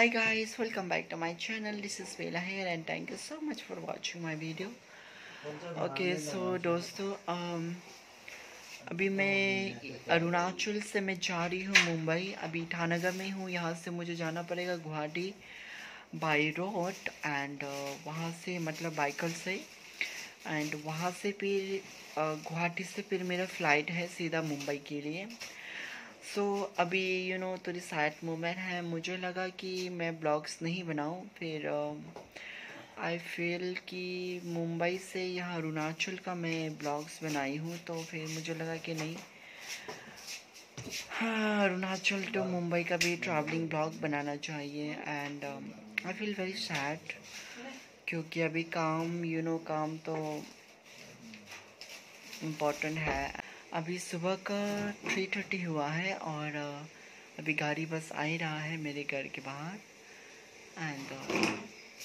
Hi guys, welcome back to my channel. This is Vela here and thank you so much for watching my video. Okay, so दोस्तों अभी मैं अरुणाचल से मैं जा रही हूँ मुंबई. अभी ईटानगर में हूँ. यहाँ से मुझे जाना पड़ेगा गुवाहाटी बाई रोड एंड वहाँ से मतलब बाइकल से एंड वहाँ से फिर गुवाहाटी से फिर मेरा फ़्लाइट है सीधा मुंबई के लिए. सो अभी थोड़ी सैड मोमेंट है. मुझे लगा कि मैं ब्लॉग्स नहीं बनाऊं. फिर आई फील कि मुंबई से यहाँ अरुणाचल का मैं ब्लॉग्स बनाई हूँ तो फिर मुझे लगा कि नहीं, हाँ अरुणाचल टू मुंबई का भी ट्रैवलिंग ब्लॉग बनाना चाहिए. And I feel very sad क्योंकि अभी काम तो इम्पोर्टेंट है. अभी सुबह का 3:30 हुआ है और अभी गाड़ी बस आ ही रहा है मेरे घर के बाहर. एंड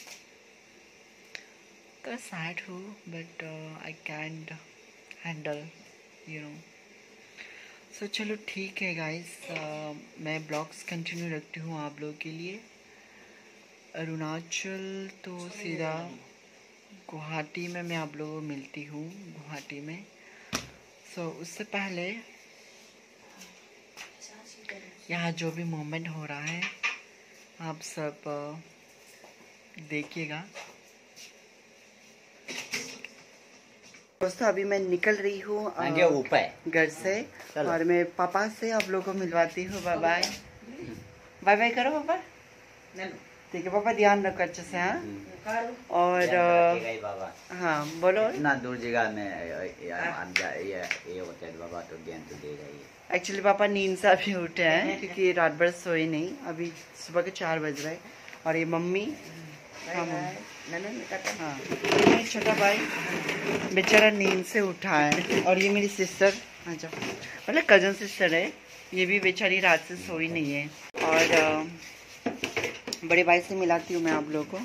का सैड हूँ but I can't handle so चलो ठीक है गाइस. मैं ब्लॉग्स कंटिन्यू रखती हूँ आप लोगों के लिए. अरुणाचल तो सीधा गुवाहाटी में मैं आप लोगों को मिलती हूँ गुवाहाटी में. सो उससे पहले यहाँ जो भी मूवमेंट हो रहा है आप सब देखिएगा. दोस्तों अभी मैं निकल रही हूँ घर से और मैं पापा से आप लोगों को मिलवाती हूँ. बाय बाय बाय बाय करो पापा. ठीक है पापा, ध्यान रखो अच्छे से. हाँ और हाँ बोलो. इतना दूर जगह में ये होता है बाबा तो ज्ञान तो देगा ही. एक्चुअली पापा नींद से अभी उठे हैं क्योंकि रात भर सोए नहीं. अभी सुबह के 4 बज रहे और ये मम्मी हाँ ये छोटा भाई बेचारा नींद से उठा है और ये मेरी सिस्टर अच्छा मतलब कजन सिस्टर है. ये भी बेचारी रात से सोई नहीं है. और बड़े भाई से मिलाती हूँ मैं आप लोगों को.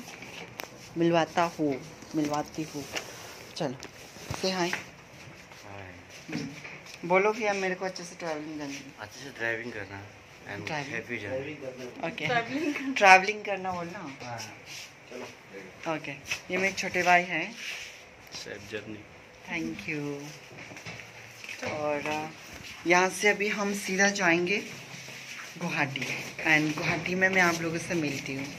मिलवाती हूँ. चलो से हाय बोलो कि अब मेरे को अच्छे से ट्रैवलिंग करना ओके ट्रैवलिंग करना बोलना. ओके ये मेरे छोटे भाई हैं. Thank you. और यहाँ से अभी हम सीधा जाएंगे गुवाहाटी एंड गुवाहाटी में मैं आप लोगों से मिलती हूँ.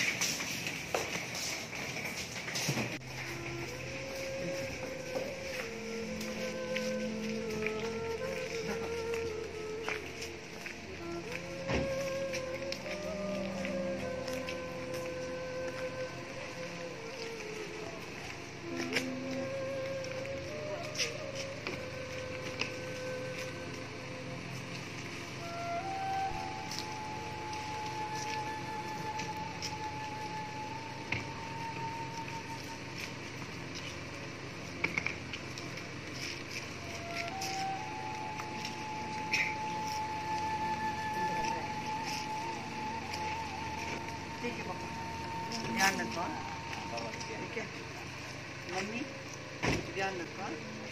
ठीक है पापा ध्यान रखो. ठीक है मम्मी ध्यान रखो.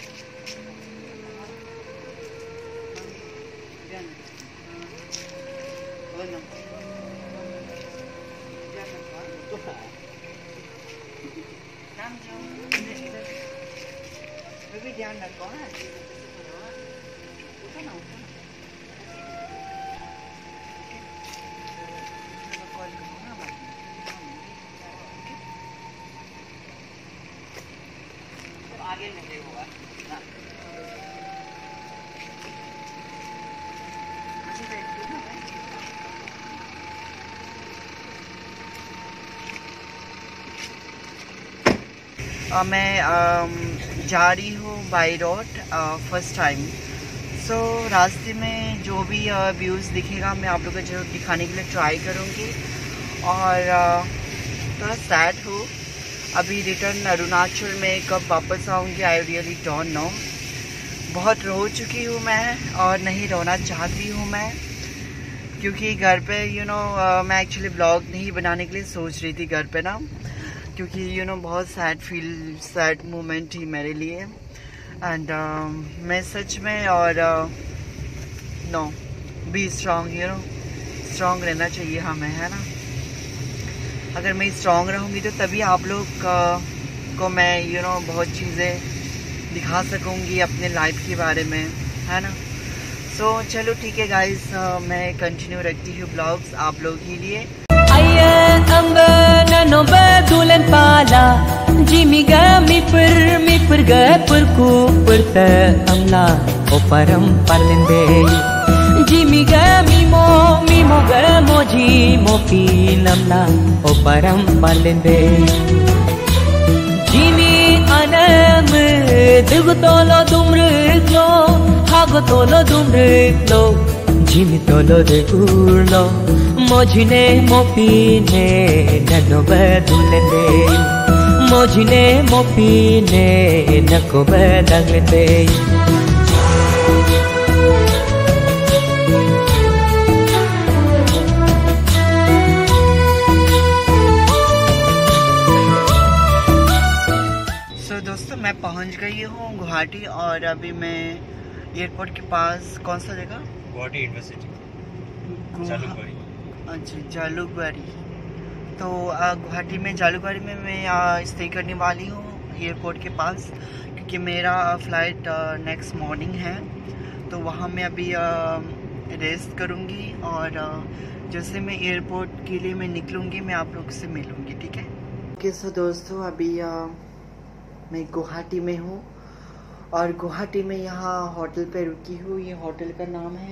ध्यान रखो. नाम जो भी ध्यान रखो. हाँ उठो ना कॉल करो ना आगे में होगा ना. मैं जा रही हूँ by road first time. So रास्ते में जो भी व्यूज़ दिखेगा मैं आप लोगों को जरूर दिखाने के लिए ट्राई करूँगी. और थोड़ा सैड हूँ. अभी रिटर्न अरुणाचल में कब वापस आऊँगी आई रियली डोंट नो. बहुत रो चुकी हूँ मैं और नहीं रोना चाहती हूँ मैं क्योंकि घर पे मैं एक्चुअली ब्लॉग नहीं बनाने के लिए सोच रही थी घर पे ना क्योंकि बहुत सैड मोमेंट थी मेरे लिए. एंड मैं सच में और नो बी स्ट्रॉन्ग स्ट्रॉन्ग रहना चाहिए हमें, है ना. अगर मैं स्ट्रांग रहूँगी तो तभी आप लोग को मैं बहुत चीज़ें दिखा सकूँगी अपने लाइफ के बारे में, है ना। सो चलो ठीक है गाइस, मैं कंटिन्यू रखती हूँ ब्लॉग्स आप लोगों के लिए। Jimiga mimo mimo ga moji mopi namla o param palende Jimi anam dugtolo dumrlo hagtolo dumrlo Jimi tolo degurlo mojine mopi ne nano badulende mojine mopi ne nako badaglende दोस्तों मैं पहुंच गई हूँ गुवाहाटी और अभी मैं एयरपोर्ट के पास, कौन सा जगह? गुवाहाटी यूनिवर्सिटी, अच्छा जालूकबाड़ी। तो गुवाहाटी में जालूकबाड़ी में मैं स्टे करने वाली हूँ एयरपोर्ट के पास, क्योंकि मेरा फ़्लाइट नेक्स्ट मॉर्निंग है। तो वहाँ मैं अभी रेस्ट करूँगी और जैसे मैं एयरपोर्ट के लिए मैं निकलूँगी मैं आप लोग से मिलूँगी, ठीक है। ओके सो दोस्तों अभी मैं गुवाहाटी में हूँ और गुवाहाटी में यहाँ होटल पे रुकी हूँ। ये होटल का नाम है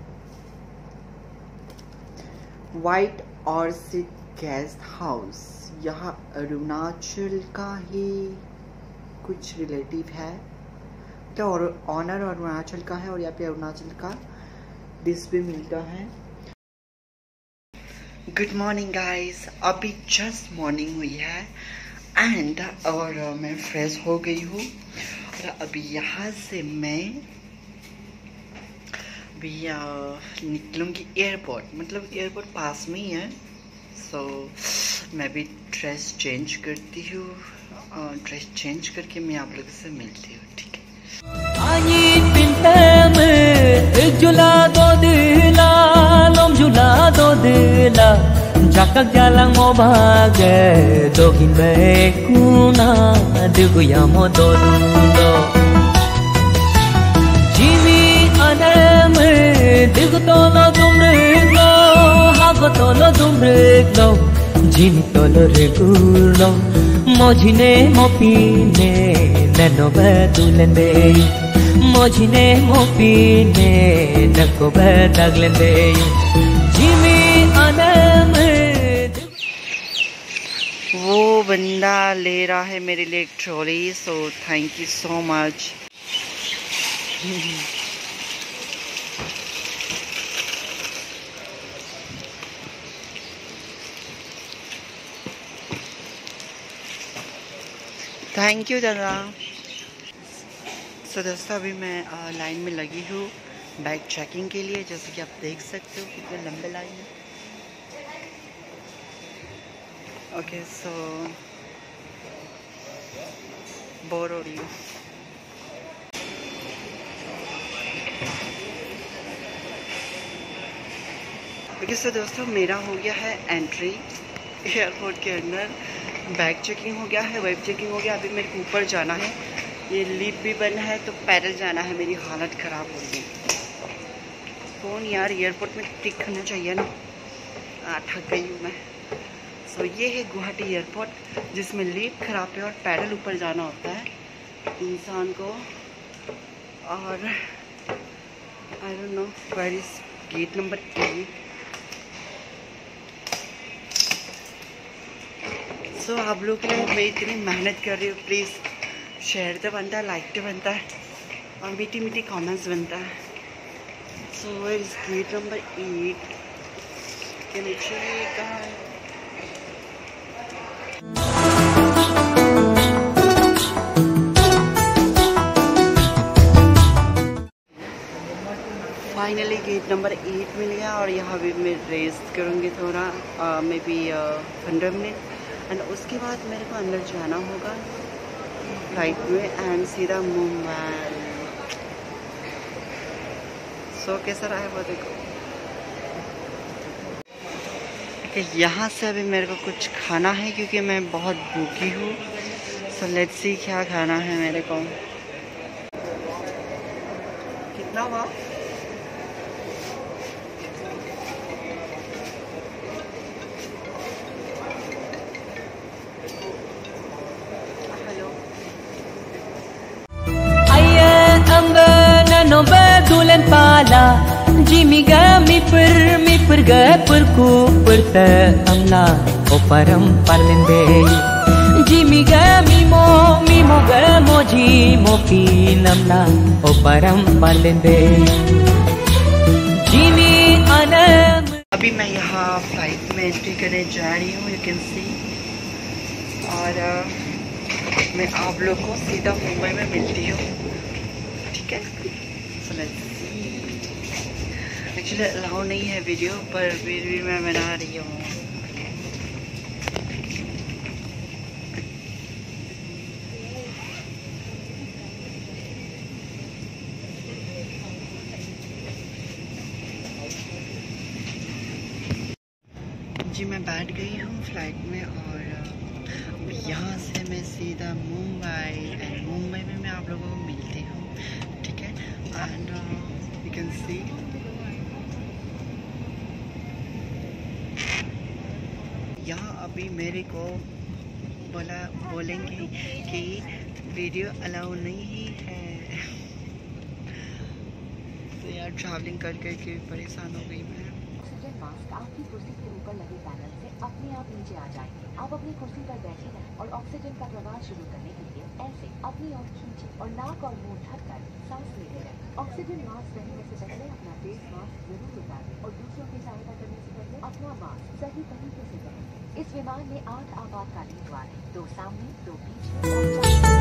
वाइट ऑर्चिड गेस्ट हाउस। यहाँ अरुणाचल का ही कुछ रिलेटिव है, तो ऑनर अरुणाचल का है और यहाँ पे अरुणाचल का डिश भी मिलता है। गुड मॉर्निंग गाइस, अभी जस्ट मॉर्निंग हुई है एंड और मैं फ्रेश हो गई हूँ और अभी यहाँ से मैं अभी निकलूँगी एयरपोर्ट, मतलब एयरपोर्ट पास में ही है। सो मैं भी ड्रेस चेंज करती हूँ और ड्रेस चेंज करके मैं आप लोगों से मिलती हूँ, ठीक है। Jakak jalang mo bage dogin be kuna dugu ya mo dodundo Jimi anam dugu tolo dumrelo hago tolo dumrelo Jimi tolo regulo mojine mopine nano badulende mojine mopine nako badaglende Jimi anam वो बंदा ले रहा है मेरे लिए एक trolley, so thank you so much. Thank you दादा। So दोस्तों अभी मैं लाइन में लगी हूँ बैग चेकिंग के लिए, जैसे कि आप देख सकते हो कितने लंबे लाइन है। ओके सो बोर हो रही हूँ। ओके सो दोस्तों मेरा हो गया है एंट्री एयरपोर्ट के अंदर, बैग चेकिंग हो गया है, वेब चेकिंग हो गया। अभी मेरे को ऊपर जाना है, ये लिफ्ट भी बंद है तो पैदल जाना है। मेरी हालत ख़राब हो रही है। फ़ोन यार एयरपोर्ट में टिक करना चाहिए ना, थक गई हूँ मैं। सो ये है गुवाहाटी एयरपोर्ट जिसमें लिफ्ट खराब है और पैदल ऊपर जाना होता है इंसान को। और I don't know where is gate number 8। So आप लोग के लिए मैं इतनी मेहनत कर रही हूँ, प्लीज़ शेयर तो बनता है, लाइक तो बनता है और मीठी मीठी कमेंट्स बनता है। So where is gate number 8 के नीचे कहाँ है? फाइनली गेट नंबर 8 मिल गया और यहाँ भी मैं रेस्ट करूँगी थोड़ा, मे बी 15 मिनट एंड उसके बाद मेरे को अंदर जाना होगा फ्लाइट में एंड सीधा मुंबई। सो कैसा रहा है वो देखो। ओके, यहाँ से अभी मेरे को कुछ खाना है क्योंकि मैं बहुत भूखी हूँ। सो लेट्स सी क्या खाना है मेरे को। कितना हुआ? Bedulan pala Jimiga mipir ga perku perta amna oparam parlende Jimiga mimo ga moji mopi namna oparam parlende Jimi anam। अभी मैं यहाँ फ्लाइट में एंट्री करने जा रही हूँ, यू कैन सी। और मैं आप लोग को सीधा मुंबई में मिलती हूँ, ठीक है। एक्चुअली अलाउ नहीं है वीडियो, पर फिर भी मैं बना रही हूँ। जी मैं बैठ गई हूँ फ्लाइट में और यहाँ से मैं सीधा मुंबई, एंड मुंबई में मैं आप लोगों को मिलती हूँ, ठीक है। एंड यू कैन सी यहाँ अभी मेरे को बोलेंगे कि वीडियो अलाउ नहीं है। तो यार ट्रैवलिंग कर करके परेशान हो गई मैं। ऑक्सीजन मास्क आपकी कुर्सी के ऊपर लगे पैनल से अपने आप नीचे आ जाएंगे। आप अपनी कुर्सी पर बैठे रहें और ऑक्सीजन का प्रवाह शुरू करने के लिए ऐसे अपनी ओर खींचे और नाक और मुंह ढककर सांस लेते रहें। ऑक्सीजन मास्क पहनने से पहले अपना फेस मास्क जरूर उतार दें और दूसरों की सहायता करने से पहले अपना मास्क सही तरीके से पहनें। इस विमान में 8 आपातकालीन द्वार हैं, 2 सामने, 2 पीछे और 4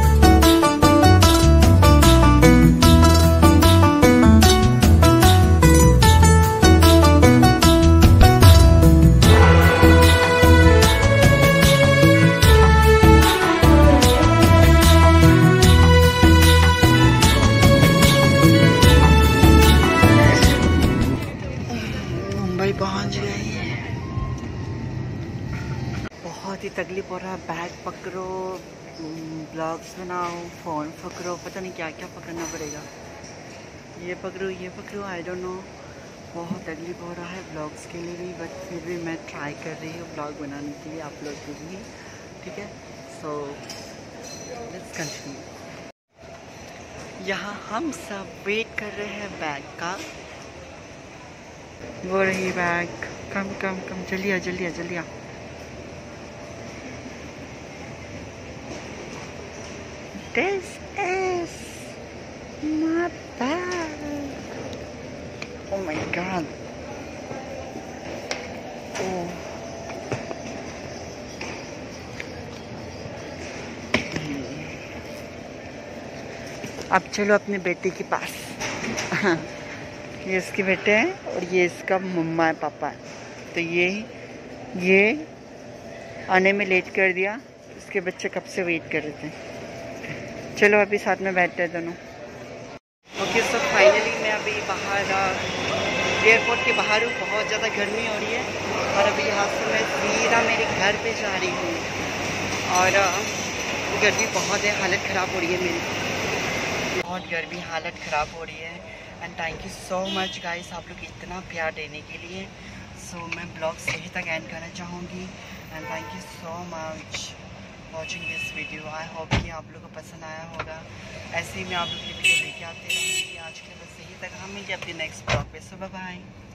पहुंच गए। बहुत ही तकलीफ हो रहा है, बैग पकड़ो, ब्लॉग्स बनाओ, फ़ोन पकड़ो, पता नहीं क्या क्या पकड़ना पड़ेगा। ये पकड़ो, आई डोंट नो। बहुत तकलीफ हो रहा है ब्लॉग्स के लिए भी, बट फिर भी मैं ट्राई कर रही हूँ ब्लॉग बनाने के लिए आप लोग के लिए, ठीक है। So let's continue. यहाँ हम सब वेट कर रहे हैं बैग का। वो रही बैग, कम जल्दी आ। This is my bag. Oh my god. Oh. अब चलो अपने बेटे के पास। ये इसके बेटे हैं और ये इसका मम्मा है, पापा है। तो ये आने में लेट कर दिया, इसके बच्चे कब से वेट कर रहे थे। चलो अभी साथ में बैठते हैं दोनों। ओके, सो फाइनली मैं अभी बाहर एयरपोर्ट के बाहर हूँ। बहुत ज़्यादा गर्मी हो रही है और अभी यहाँ से मैं सीधा मेरे घर पे जा रही हूँ। और गर्मी बहुत है, हालत ख़राब हो रही है मेरी, बहुत गर्मी, हालत ख़राब हो रही है। And thank you so much guys, आप लोग इतना प्यार देने के लिए। सो मैं ब्लॉग्स यहीं तक एंड करना चाहूँगी। And thank you so much watching this video. I hope कि आप लोगों को पसंद आया होगा। ऐसे ही मैं आप लोग की वीडियो लेके आते रहूँगी। आज के लिए बस यहीं तक, हम मिलेंगे अपने नेक्स्ट ब्लॉग पे। So bye bye.